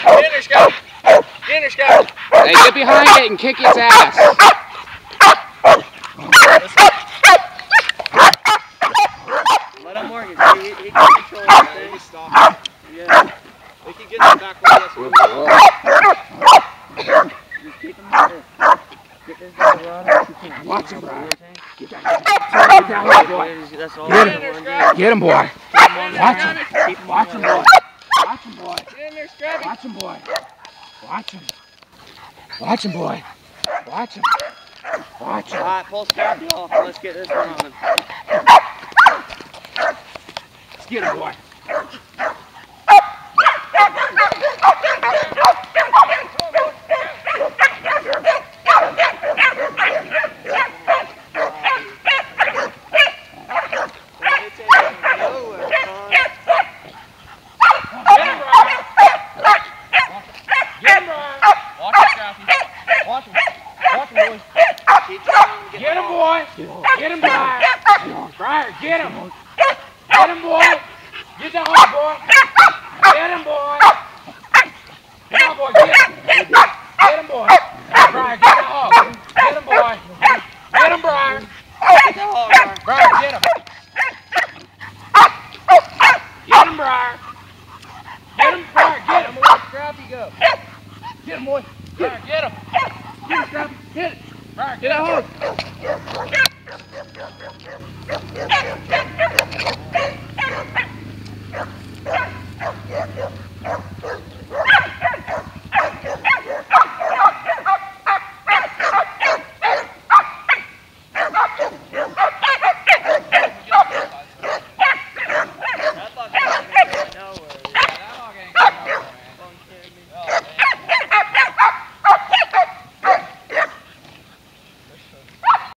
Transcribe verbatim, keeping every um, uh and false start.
Get in there, Scott. Get in there, Scott. Hey, get behind it and kick its ass. Let him work it. He, he can control the thing. Stop. Yeah. If he gets it back way, that's what we want. Just keep him there. Get this guy running. Watch him, Brian. Get That's all. Get him. Get him, boy. Watch him. Keep him Watch on him, the boy. Watch him, boy. Get in there, Scrappy. Watch him, boy. Watch him. Watch him, boy. Watch him. Watch him. Alright, pull Scrappy off. Let's get this one on him. Let's get him, boy. Get him, boy! Get him, Briar! Briar, get him! Get him, boy! Get that hog, boy! Get him, boy! Come on, boy, get him! Get him, boy! Briar, get that hog! Get him, boy! Get him, Briar! Get the hog, Briar, get him! Get him, Briar! Get him, Briar, get him! Where'd Scrappy go? Get him, boy! Briar, get him! Get him, Scrappy! Get it! Briar, get that hog!